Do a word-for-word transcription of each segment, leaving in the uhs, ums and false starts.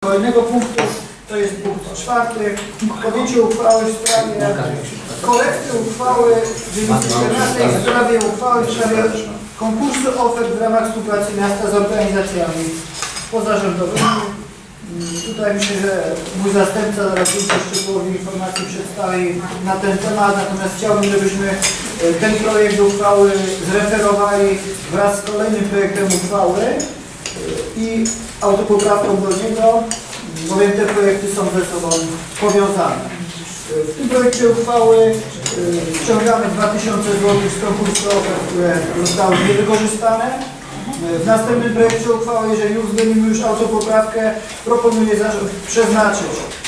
Kolejnego punktu to jest punkt czwarty. Podjęcie uchwały w sprawie korekty uchwały z dziewięćset czternastej w sprawie uchwały w sprawie konkursu ofert w ramach współpracy miasta z organizacjami pozarządowymi. Tutaj myślę, że mój zastępca zaraz więcej szczegółowych informacji przedstawi na ten temat, natomiast chciałbym, żebyśmy ten projekt uchwały zreferowali wraz z kolejnym projektem uchwały i autopoprawką do niego, bowiem te projekty są ze sobą powiązane. W tym projekcie uchwały ściągamy dwa tysiące złotych z konkursu ofert, które zostały niewykorzystane. W następnym projekcie uchwały, jeżeli uwzględnimy już autopoprawkę, proponuję przeznaczyć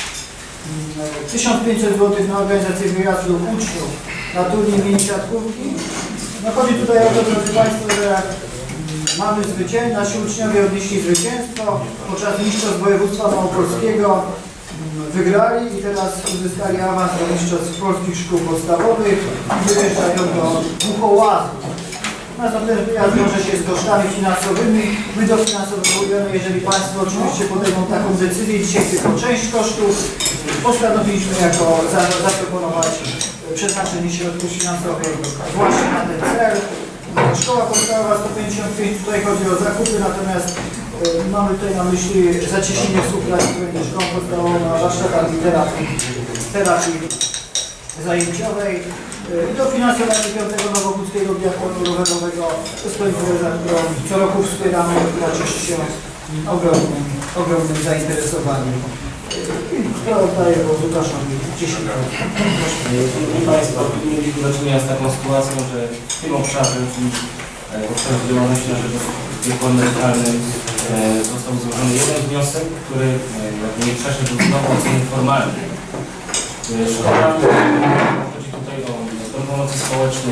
tysiąc pięćset złotych na organizację wyjazdu uczniów na turniej mini siatkówki. No chodzi tutaj o to, drodzy Państwo, że mamy zwycięstwo, nasi uczniowie odnieśli zwycięstwo podczas mistrzostw województwa małopolskiego, wygrali i teraz uzyskali awans do mistrzostw polskich szkół podstawowych i wyjeżdżają do Buchołazu. Natomiast ten wyjazd wiąże się z kosztami finansowymi. My dofinansowujemy, jeżeli Państwo oczywiście podejmą taką decyzję. Dzisiaj tylko część kosztów postanowiliśmy jako zaproponować przeznaczenie środków finansowych właśnie na ten cel. Szkoła podstawowa sto pięćdziesiąt pięć, tutaj chodzi o zakupy, natomiast y, mamy tutaj na myśli zacieśnienie współpracy między szkołą podstawową a warsztatami terapii, terapii zajęciowej. Dofinansowanie piątego Nowochódzkiego biatlonu rowerowego. To jest to impreza, którą co roku wspieramy, która cieszy się ogromnym, ogromnym zainteresowaniem. To oddaję głos Łukaszowi. dziesięć minut. Proszę Państwa, mieliśmy do czynienia z taką sytuacją, że w tym obszarze, czyli w obszarze działalności na rzecz opieki emerytalnej, został złożony jeden wniosek, który nie przeszedł do oceny formalnej. Szkoła chodzi tutaj o Dom Pomocy Społecznej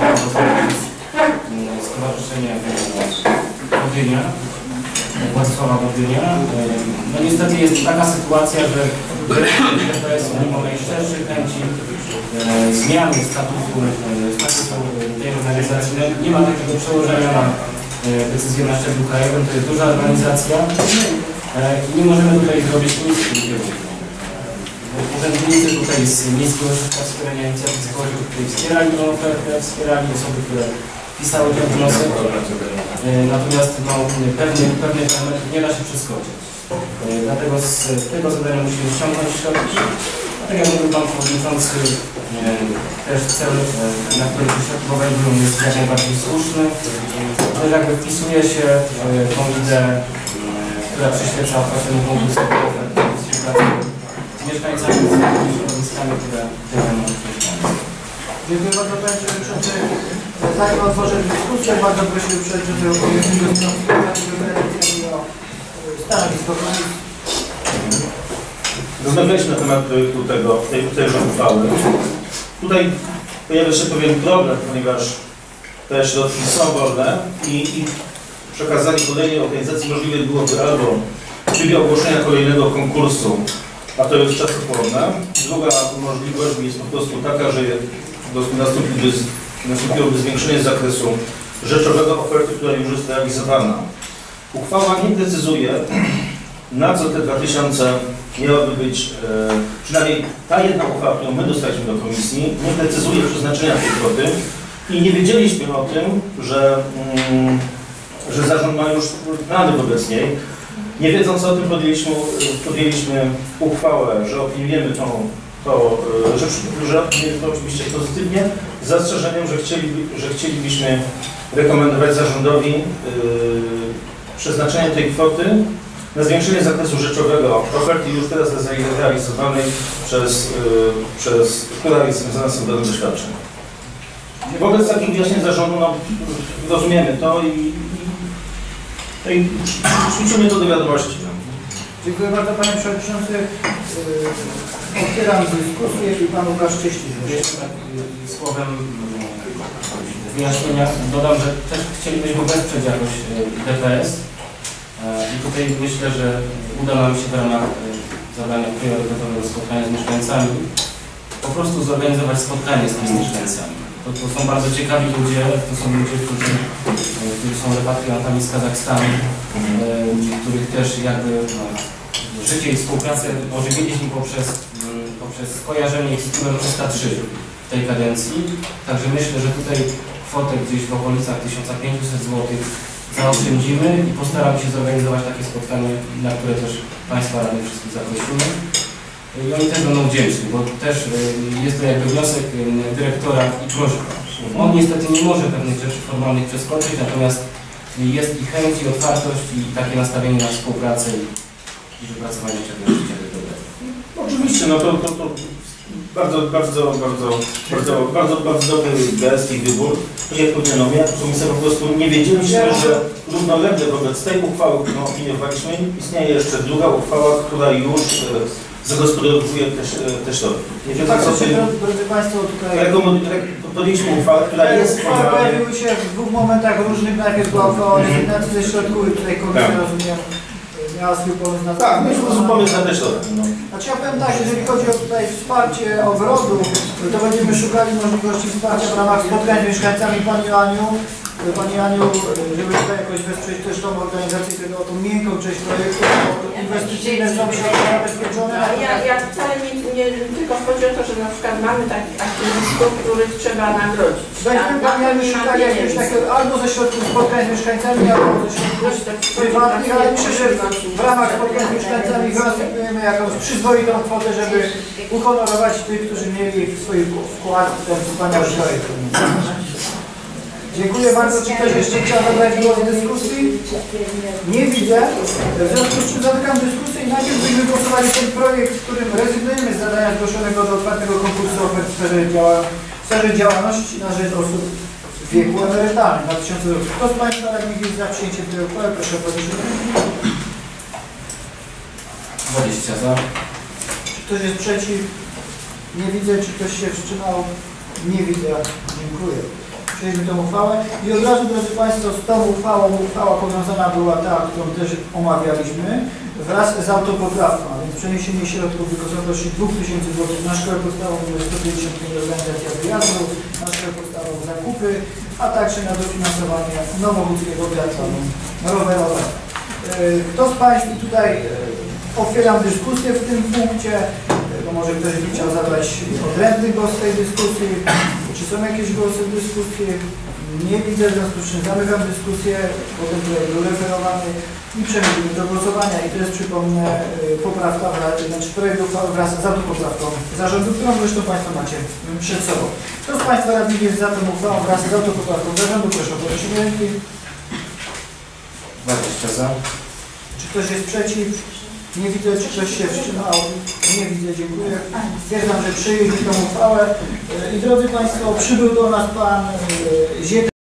z Stowarzyszenia Bodynia, Władysława Bodynia. No niestety jest taka sytuacja, że D P S mimo najszczerszych chęci zmiany statutu, statutu tej organizacji nie ma takiego przełożenia na decyzję na szczeblu krajowym. To jest duża organizacja i nie możemy tutaj zrobić nic w tym kierunku. Urzędnicy tutaj z Miejskiego Ośrodka Wspierania Inicjatyw Społecznych, którzy wspierali tę ofertę, wspierali osoby, które pisały ten wniosek. Natomiast no, pewnych pewne parametrów nie da się przeskoczyć. Dlatego z tego zadania musimy ściągnąć środki. A tak jak mówił Pan Przewodniczący, też cel, na który te środki wejdą, jest jak najbardziej słuszny. Też jakby wpisuje się w tą ideę, która przyświeca temu konkursu oferty współpracy mieszkańcami, z tymi środowiskami, które działają na mieszkańców. Dziękuję bardzo Panie Przewodniczący. Zanim otworzę dyskusję, bardzo prosimy Przewodniczącego Komisji o stanowisko Komisji. Rozmawialiśmy na temat projektu tego, tej, tejże uchwały. Tutaj pojawia się pewien problem, ponieważ te środki są wolne i, i przekazanie kolejnej organizacji możliwe byłoby albo w trybie ogłoszenia kolejnego konkursu, a to jest czasochłonne. Druga możliwość jest po prostu taka, że nastąpiłoby, nastąpiłoby zwiększenie zakresu rzeczowego oferty, która już jest realizowana. Uchwała nie precyzuje, na co te dwa tysiące miałoby być, e, przynajmniej ta jedna uchwała, którą my dostaliśmy do komisji, nie precyzuje przeznaczenia tej kwoty i nie wiedzieliśmy o tym, że, mm, że zarząd ma już plany wobec niej. Nie wiedząc o tym, podjęliśmy, podjęliśmy uchwałę, że opiniujemy tą, to, że, że opiniujemy to oczywiście pozytywnie, z zastrzeżeniem, że, chcieli, że chcielibyśmy rekomendować zarządowi yy, przeznaczenie tej kwoty na zwiększenie zakresu rzeczowego oferty już teraz realizowanej przez, yy, przez która jest związana z sądowym doświadczeniem. Wobec takich wyjaśnień zarządu no, rozumiemy to i No i przyjrzymy to do wiadomości. Dziękuję bardzo Panie Przewodniczący. Yy, otwieram dyskusję i Pan Łukasz Cieślik. Jeszcze tak słowem wyjaśnienia dodam, że też chcielibyśmy wesprzeć jakoś D P S i tutaj myślę, że uda nam się w ramach zadania priorytetowego spotkania z mieszkańcami po prostu zorganizować spotkanie z tymi mieszkańcami. To, to są bardzo ciekawi ludzie, to są ludzie, którzy, którzy są repatriantami z Kazachstanu, mm. których też jakby no, życie i współpracę może wiedzieć mi poprzez, poprzez skojarzenie ich z klubem Czysta trzy w tej kadencji. Także myślę, że tutaj kwotę gdzieś w okolicach tysiąc pięćset złotych zaoszczędzimy i postaramy się zorganizować takie spotkanie, na które też Państwa radnych wszystkich zaprosimy. I oni też będą wdzięczni, bo też jest to jakby wniosek dyrektora i prośba. On niestety nie może pewnych rzeczy formalnych przeskoczyć, natomiast jest i chęć, i otwartość, i takie nastawienie na współpracę i, i wypracowanie czegoś dobrego. Oczywiście, no to, to, to bardzo, bardzo, bardzo, bardzo, bardzo, bardzo dobry gest i wybór. Tak jak powiedziano, my jako komisja po prostu nie wiedzieliśmy, że równolegle wobec tej uchwały, którą opiniowaliśmy, istnieje jeszcze druga uchwała, która już zagospodarowuje te, te środki. Faktycznie, drodzy Państwo, tutaj podjęliśmy uchwałę, która jest uchwały pojawiły się w dwóch momentach różnych. Najpierw była uchwała o rezygnacji ze środków i tutaj komisja, tak, rozumiem, miała swój pomysł na to. Tak, mieliśmy pomysł na te środki. No. Znaczy ja powiem tak, jeżeli chodzi o tutaj wsparcie ogrodu, to będziemy szukali możliwości wsparcia w ramach spotkań z mieszkańcami. Pani Aniu, Pani Aniu, żeby tutaj jakoś wesprzeć też tą organizację, tego o tą miękką część projektu, bo inwestycyjne są środki zabezpieczone. Ja, ja wcale nie, nie tylko chodzi o to, że na przykład mamy takich aktywistów, których trzeba nagrodzić. Weźmy Pani Aniu szukali jakiegoś takiego albo ze środków spotkań z mieszkańcami, albo ze środków prywatnych, ale myślę, że w ramach spotkań z mieszkańcami wyrastytujemy jakąś przyzwoitą kwotę, żeby uhonorować tych, którzy mieli w swoich wkład w ten wspaniały projekt. Dziękuję bardzo. Czy ktoś jeszcze chciał zabrać głos w dyskusji? Nie widzę. W związku z czym zamykam dyskusję i najpierw byśmy głosowali ten projekt, w którym rezygnujemy z zadania zgłoszonego do otwartego konkursu ofert w sferze, działa, w sferze działalności na rzecz osób w wieku emerytalnym dwa tysiące roku. Kto z Państwa radnych jest za przyjęciem tej uchwały? Proszę o podniesienie ręki. dwadzieścia za. Czy ktoś jest przeciw? Nie widzę. Czy ktoś się wstrzymał? Nie widzę. Dziękuję. Przyjęliśmy tę uchwałę i od razu, drodzy Państwo, z tą uchwałą, uchwała powiązana była ta, którą też omawialiśmy, wraz z autopoprawką, a więc przeniesienie środków w wysokości dwóch tysięcy złotych na szkołę podstawową numer sto pięćdziesiąt pięć organizacja wyjazdu, na szkołę podstawową zakupy, a także na dofinansowanie Nowochódzkiego triatlonu rowerowego. Kto z Państwa, i tutaj otwieram dyskusję w tym punkcie, bo może ktoś by chciał zabrać odrębny głos w tej dyskusji. Czy są jakieś głosy w dyskusji? Nie widzę, w związku z czym zamykam dyskusję, potem tutaj był referowany i przechodzimy do głosowania. I to jest, przypomnę, poprawka, znaczy projekt uchwały wraz z autopoprawką zarządu, którą zresztą Państwo macie przed sobą. Kto z Państwa radnych jest za tą uchwałą wraz z autopoprawką zarządu? Proszę o podniesienie ręki. dwadzieścia za. Czy ktoś jest przeciw? Nie widzę, czy ktoś się wstrzymał. Nie widzę, dziękuję. Stwierdzam, że przyjęliśmy tę uchwałę. I drodzy Państwo, przybył do nas Pan Ziet.